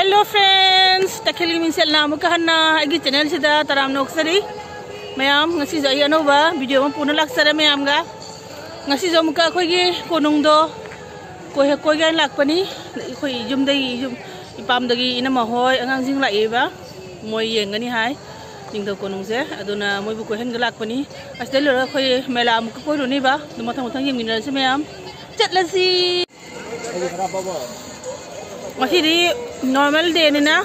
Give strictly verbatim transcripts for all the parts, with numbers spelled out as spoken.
Hello friends तखेल मिसल नाम कहना आगे चैनल से तराम नौसरी मैम गसी अनौबा वीडियो में पुनः लाक्सरे मैम गसी अमुक अखोगी कोनुंग कोई कोई लापनी अखोई युम इपामदगी इनम होय आगांजिंग लाइबा मोय येंगनी हाय निंगदो कोनुंगसे अदुना मोयबु कोहेनग लापनी असदे लोर अखोई मेला अमुक कोइरुनीबा मथां मथां येंगिनरसे मैम चटलसी मसीदी नॉर्मल डे ना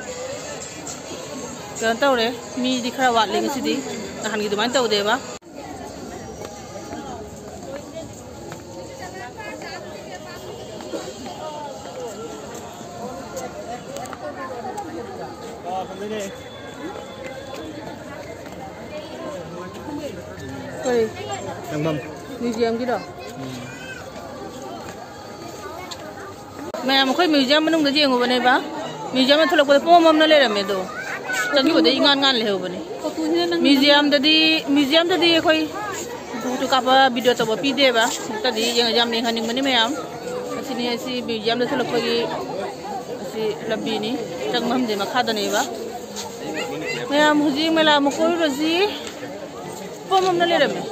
क्या तौरे मी खरा वाले ngसीदी नहान की दुमान तौदेबा कोई म्यूजियम की मैम अखोई म्यूजियम मनुंग जेंगुबनेबा म्यूजियम में थोलक पोम अमना लेरमे दो चंगी इगान गान लेहबने म्यूजियम ददी म्यूजियम ददी अखोई फोटो कापा वीडियो तब पीदेबा तदी जाम लेंहनिंगबने मैम असिनी असि म्यूजियम द थोलकपगी असि लब्बीनी चंगमहमदे मखादनेबा मैम हुजी मेला मकोई रजी पोम अमना लेरमे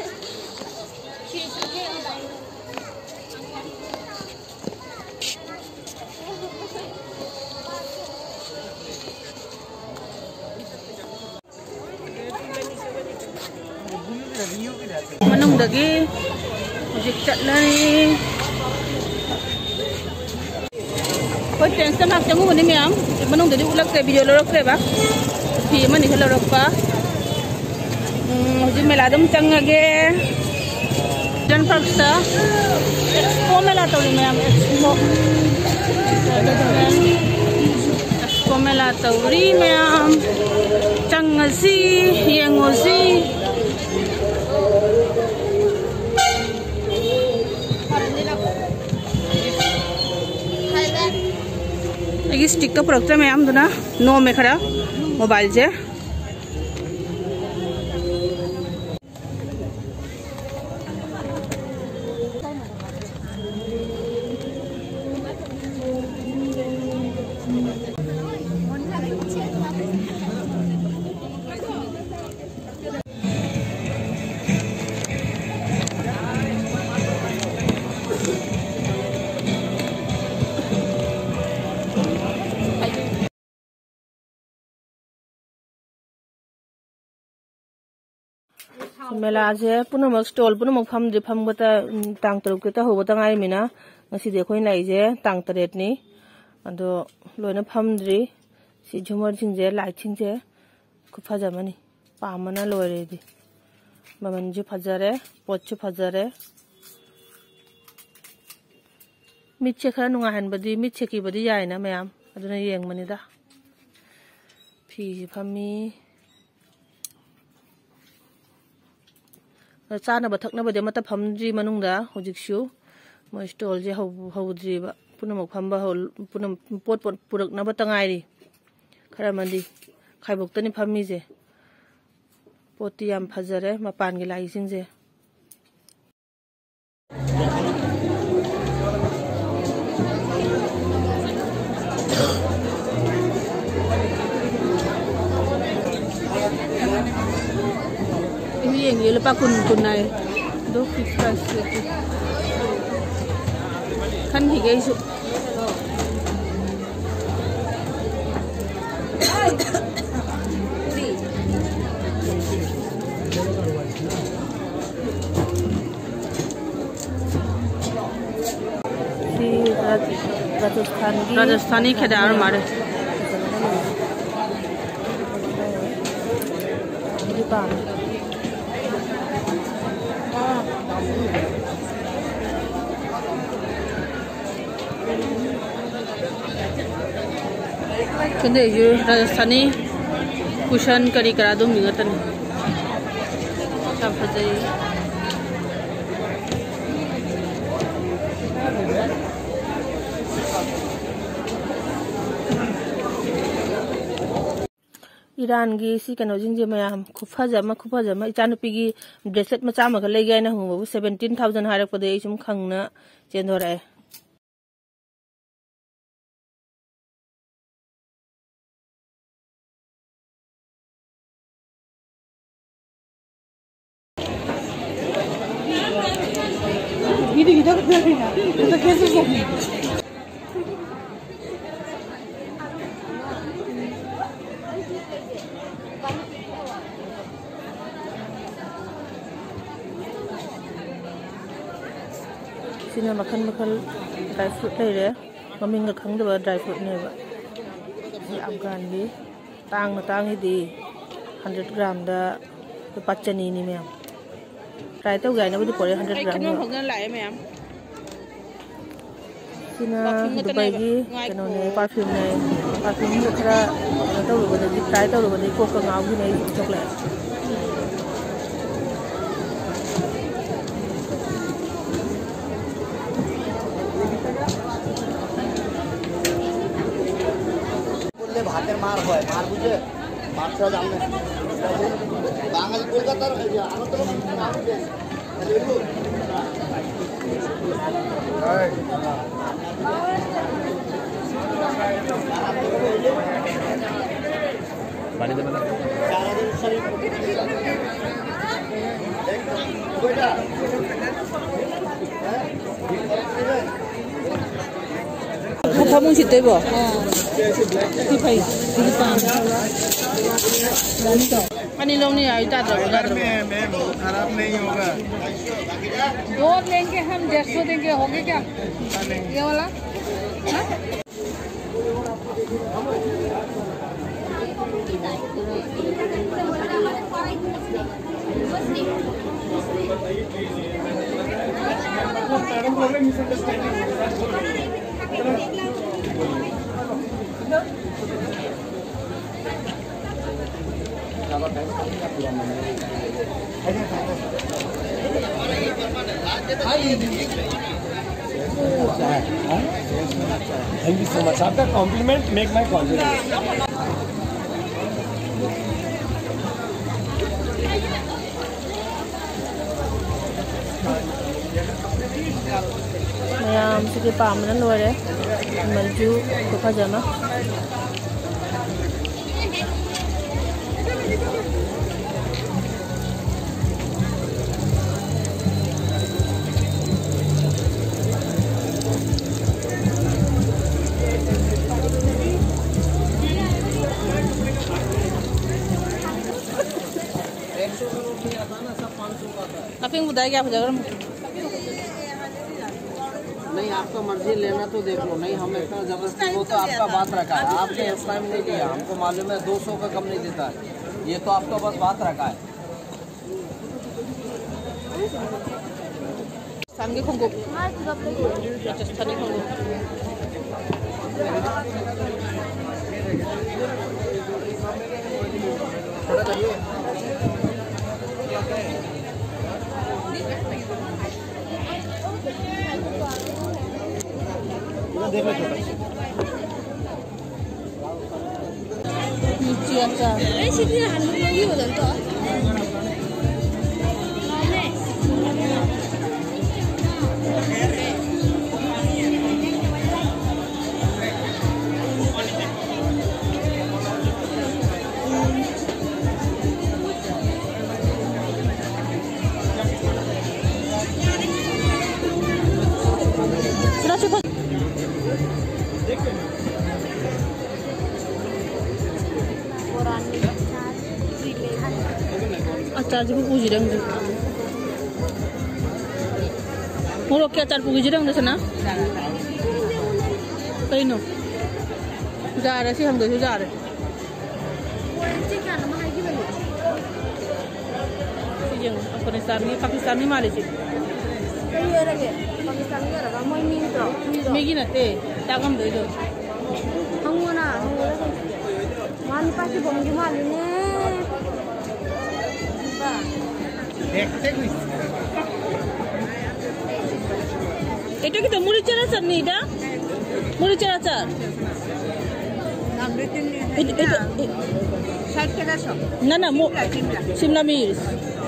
मनुंगदगी हुजिक चटलनी कोई टेंशन हाक चंगुबनी मैम मनुंगदगी उलक्से वीडियो लरक्सेबा फी मनी लरक्पा हुजिक मेलादम चंगगे जन पार्कसा एक्सपो मेला तौरी मैम एक्सपो एक्सपो मेला तौरी मैम चंगसी येंगोसी स्टिक का प्रोडक्ट है मैम दुना नो में खड़ा मोबाइल से मेला से पुनः स्टॉल पुनः फम फमबता तांग तरुक के होबता गाई मिना ngसीदे खोइन लाइजे तांग तरेटनी अदो लोइना फमद्री सि झुमर सिंजे लाइट सिंजे खुफाजामनी पामना लोइरेदि ममनजु फजारे पोच्चु फजारे मिच्छे खरा नुंगाहनबदी मिच्छे किबदी यायना मैम अदुना येंगमनिदा फी फमी चानब थकनबदे मत फमद्री मनुंगदा हुजिकसु मोय स्टॉल जे हौद्रीबा पुनमक फंबा पुनम पोट पोट पुरकनब तंगाइरी खरा मंदी खाइबोक्तनी फमीजे पोती याम फजरे मपान गी लाइसिंजे ये लपा कुन कुनाय दो फिक्स प्राइस लेती खन ही गई सु राजस्थानी राजस्थानी खेदार मारे कंदे जो राजस्थानी कुशन करी करा दो मिंगतन सब फजई ईरान की सी कनो जिंजे मैम खुफाजमा खुफाजमा इचानुपी की ब्रेसलेट मचा मगा लेगे ना हूँ सेवेंटीन थाउजेंड हारपदे इचुम खंगना चेंदोराए। तो कैसे सोनी सिना मखन मखल ड्राई फ्रूट ले रे ममिंग खंग दबा ड्राई फ्रूट ने बा ये अफगान भी तांग तांग ही दी हंड्रेड ग्राम दा पचनी ni मैम ट्राई तो गया ना बड़ी पड़े हंड्रेड ग्राम में भगन लाए मैम सिना दुबई की इन्होंने परफ्यूम ने परफ्यूम को थोड़ा तो लोगों ने ट्राई तो लोगों ने कोका गाँव की नहीं चॉकलेट भातेर मार হয় মার বুঝে মাছটা জানলে বাঙালি কলকাতার আগরতলা পানি দেবে না সারা দিন শরীর কয়টা फामू छिटे बो ती फाई ती पान पानी लोनी आई जादर जादर में में खराब नहीं होगा दो लेंगे हम डेढ़ सौ देंगे होगे क्या ये वाला Thank you so much. After compliment, make my confidence. Ma'am sige pam na lore malju ko pajama काफी बताया क्या बजा नहीं आपका मर्जी लेना तो देख लो नहीं हम इतना जबरदस्ती वो तो आपका बात रखा है आपने इस टाइम नहीं लिया हमको मालूम है दो सौ का कम नहीं देता है ये तो आपका बस बात रखा है राजस्थान के खोंगो राजस्थानी खोंगो नीचे अच्छा ए सिटी हाल में ये हो जाता acar juga puji dong tu. Mau lo acar puji dong di sana? Kau ini, jar sih ham tu jar. Yang Afghanistan ni, Pakistan ni mana sih? Pakistan ni ada kamu ini tu. Megi nanti, tak kamu tu itu. Hangu na, hangu na. Mana pasti bom di mana ni? এটা কি তো মরিচের আচার নেই এটা মরিচের আচার না না শিমলা মির্চ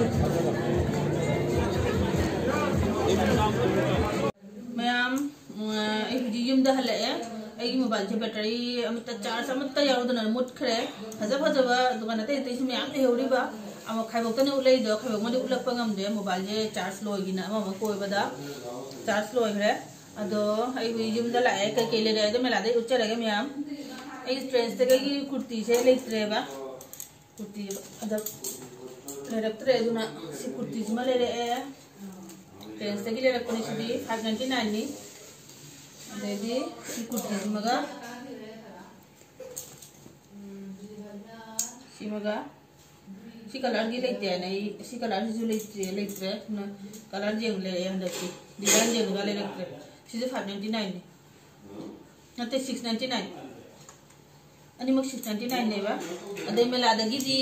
मैम एक जिम दा हले आई मोबाइल से बैटरी अमत चार्ज अमत यावदन मुटखरे फजा फजबा दुकान ते ते सिम याम हेउरिबा अम खाइबोक तने उलै दो खाइबोक मदे उलक पंगम दे मोबाइल जे चार्ज लोगिना अम कोइबदा चार्ज लोग्रे अदो यूमदा लाए कई कई ले रहे मेला उच्चरगे मैम ट्रेंस की कुर्ती से लेट्रेबा कुर्ती लेरक्ट्रे कुर्ती ले रहे ट्रेंस की लेरक्पनी फाइव नाइंटी नाइन कुर्ती सी कलर की लेते सी कलर लेट्रे कलर जेंग ले हंदकी डिजाइन जेंगा लेरक्ट्रे फाइव नाइंटी नाइन नाते सिक्स नाइंटी नाइन अनिमक सिक्स नाइंटी नाइन नेबा अदे मेलादगी दी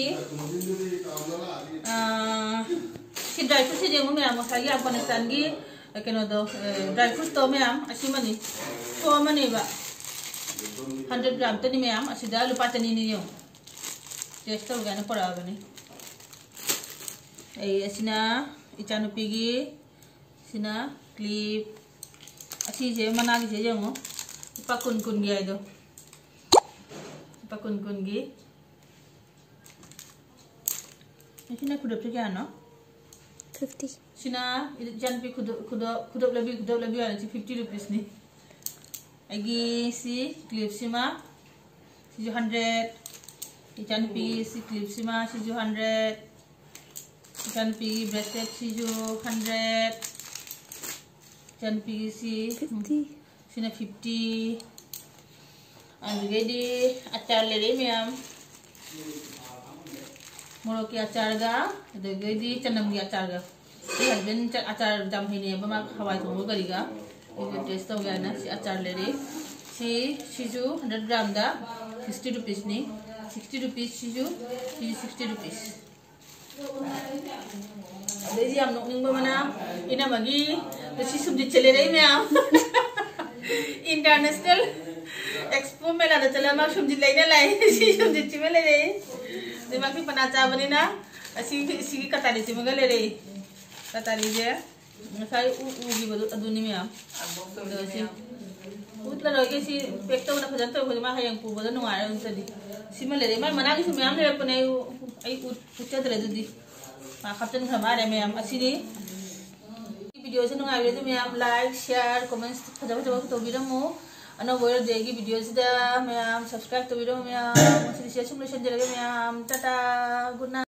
सी ड्राई फ्रूट से जेंगो मैम मसागी अफगानिस्तान की कनो दो ड्राई फ्रूट तो मैम असीमनी तो मनेबा हंड्रेड ग्राम तनी मैम असीदा लुपा तनी नि यो टेस्ट हो गया पड़ा बनी ए असीना इचानुपीगी सिना क्लिप असी जे मना की जे जेंगो लुपा कुन कुन गया दो pakun kun gi sina kudap tu kya no fifty sina jan pi kudap kudap kudap lebih kudap lebih ada si fifty rupees ni agi si clip sima si one hundred jan pi si clip sima si one hundred jan pi bracelet si one hundred jan pi si fifty sina fifty jadi acar lele ma'am मोरो की अचार गा jadi चनम की अचार गा ये husband अचार जम ही नहीं बमा हवाई थोंगो करीगा ये टेस्ट हो गया ना सी अचार लेरे सी सीजू हंड्रेड ग्राम दा सिक्सटी रुपीस नी सिक्सटी रुपीस सीजू सी सिक्सटी रुपीस jadi हम नोक निंग बमना इना मगी तो सी सुबजी चले रही मैम इंटरनेशनल एक्सपो मेला दा चला मा सुमजी लेने लाए सी सुमजी चिमे ले रे दिमाग की पनाचा बनी ना असी सी की कतारी चिमे ले रे कतारी जे साई उ उ की बदु अदुनी में हम तो सी उतला रोके सी पेक्तो ना फजन तो फजमा हयंग पु बदु नुआरे उनसदी सी में ले रे मा मना की सुमे हम ले पने आई उच्चा दरे दुदी मा खतन खमारे में हम असी दी वीडियो से नुआरे तो मैं आप लाइक शेयर कमेंट्स फजमा फजमा तो बिरमो अनो बोयर देगी वीडियो से दा मैं सब्सक्राइब तो वीडियो में मैं सिर्फ शेयर सुन ले चलेगा मैं टाटा गुड नाइट।